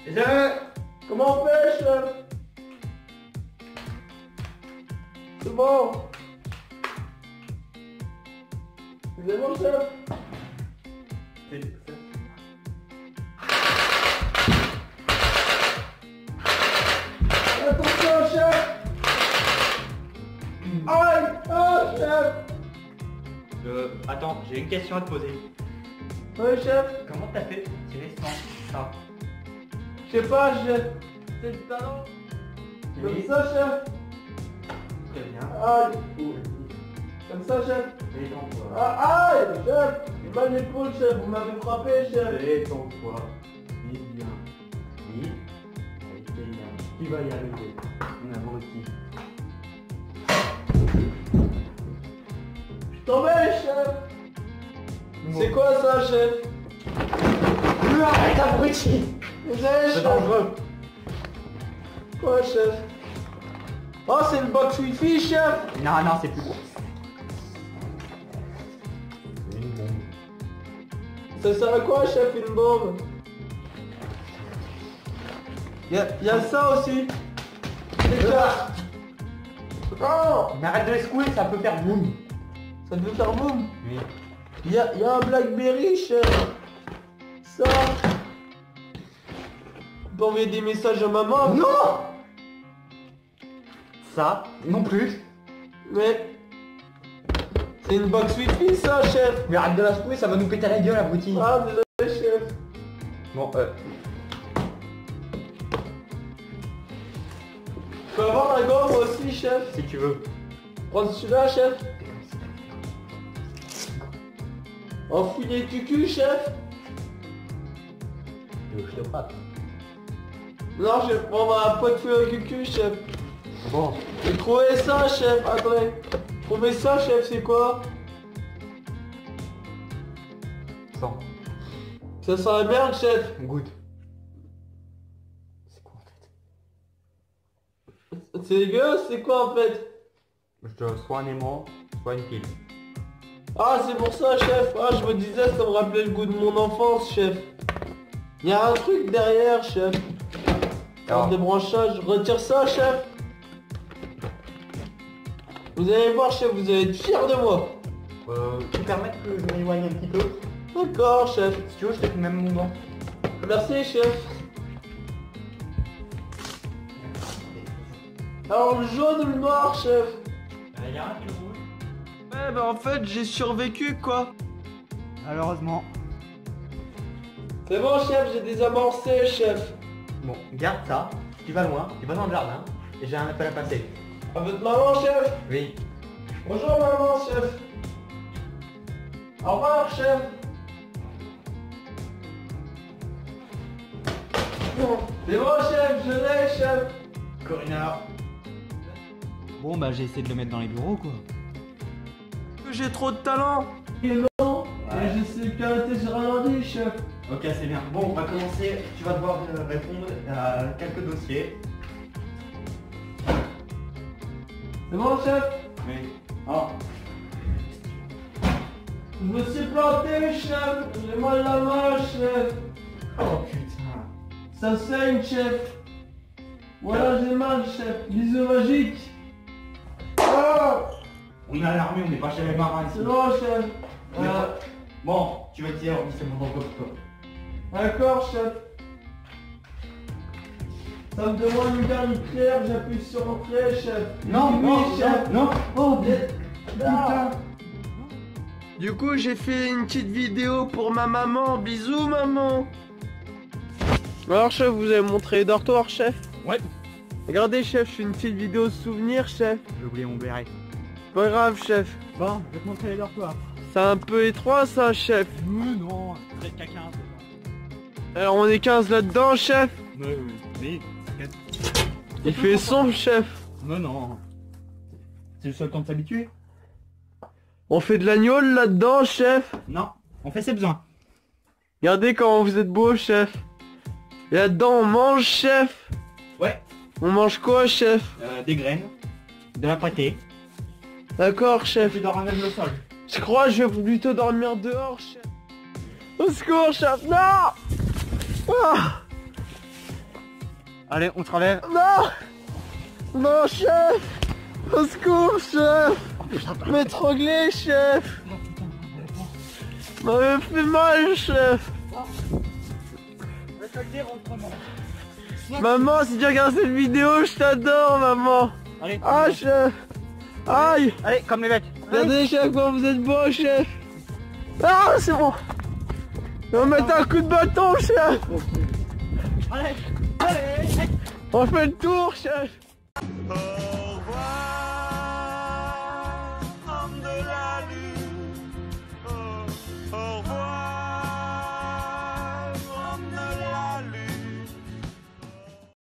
Comment on fait, chef? C'est bon. C'est bon, chef? Attention, chef! Aïe! Ah, chef! Attends, j'ai une question à te poser. Oui, chef? Comment t'as fait pour tirer sans ça? Je sais pas, chef. C'est le talent. Comme ça, chef. Très bien. Aïe. Comme ça, chef. Détends-toi. Ah, aïe, chef. J'ai mal l'épaule, chef. Vous m'avez frappé, chef. Détends-toi. Vite bien. Vite. Allez, c'est bien. Tu vas y arriver. On avance ici. Je suis tombé, chef. C'est quoi ça, chef? Arrête, abruti! Désolé, chef. Dangereux. Quoi, chef? Oh, c'est le box wifi, chef. Non, non, c'est plus gros. C'est une bombe. Ça sert à quoi, chef, une bombe? Y'a ça aussi. C'est ça. Oh, Mais arrête de les secouer, ça peut faire boum. ça veut faire boum. Oui. Y'a un Blackberry, chef. Ça. On peut envoyer des messages à maman. Non! Ça, non plus. Mais... c'est une box wifi, ça, chef. Mais arrête de la secouer, ça va nous péter la gueule, abruti. Ah, désolé, chef. Bon, Je peux avoir la gomme, moi aussi, chef. si tu veux. Prends celui-là, chef. Enfouis les cucus, chef. Tu veux que je te frappe? Non, je vais prendre un pot de feu à cucu, chef. Bon. J'ai trouvé ça, chef. Attendez. Trouvé ça, chef, c'est quoi? 100. Ça sent la merde, chef. Goûte. C'est quoi en fait? C'est dégueulasse, c'est quoi en fait? Je te soit un aimant, soit une pile. Ah, c'est pour ça, chef. Ah, je me disais, ça me rappelait le goût de mon enfance, chef. Il y a un truc derrière, chef. Alors. Un débranchage. Retire ça, chef. Vous allez voir, chef, vous allez être fier de moi. Tu peux permettre que je m'éloigne un petit peu? D'accord, chef. Si tu veux, je te fais le même mouvement. Merci, chef. Alors, le jaune ou le noir, chef? Il y a un fil rouge. Ouais, bah en fait, j'ai survécu, quoi. Malheureusement. C'est bon, chef, j'ai désamorcé, chef. Bon, garde ça. Tu vas loin, tu vas dans le jardin. Et j'ai un appel à passer. À votre maman, chef. Oui. Bonjour, maman, chef. Au revoir, chef. C'est bon, chef, je l'ai, chef. Corinna. Bon, bah j'ai essayé de le mettre dans les bureaux, quoi. J'ai trop de talent. Et non. Ouais. Et je sais le karaté, j'ai rien dit, chef. Ok, c'est bien. Bon, on va commencer. Tu vas devoir répondre à quelques dossiers. C'est bon, chef. Oui. Alors, Je me suis planté, chef. J'ai mal à la main, chef. oh putain. Ça saigne, chef. Voilà, j'ai mal, chef. Bisous magiques. Ah, On est à l'armée, on n'est pas chez les marins ici. c'est bon, chef. On est pas- Bon, tu vas tirer, on dit c'est mon pour toi. D'accord, chef. Ça me demande une dernière prière, j'appuie sur entrée, chef. Non, Oui, non, chef. non, non. Oh, Putain. Du coup, j'ai fait une petite vidéo pour ma maman. Bisous, maman. Alors, chef, vous avez montré les dortoirs, chef? Ouais. Regardez, chef, je fais une petite vidéo souvenir, chef. J'ai oublié mon béret. Pas grave, chef. Bon, je vais te montrer les dortoirs. C'est un peu étroit, ça, chef. Non, peut-être qu'à 15. Alors, on est 15 là-dedans, chef. Oui, oui. Il fait sombre, chef. Non, non. C'est le seul temps de s'habituer. On fait de l'agneau là-dedans, chef. Non, on fait ses besoins. Regardez comment vous êtes beau, chef. Et là-dedans, on mange, chef. Ouais. On mange quoi, chef? Des graines, de la pâtée. D'accord, chef. Tu dors même le sol. Je crois que je vais plutôt dormir dehors, chef. Au secours, chef. Non. Ah. Allez, on te relève. Non! Non, chef! Au secours, chef! M'étrangler, chef! M'avait fait mal, chef! Maman, si tu regardes cette vidéo, je t'adore, maman! Allez, Ah, chef! Aïe! allez, comme les bêtes. Regardez, chef, comment vous êtes beau, chef! Ah, c'est bon! On va mettre un coup de bâton, chef! Allez, allez, allez. On fait le tour, chef! Oh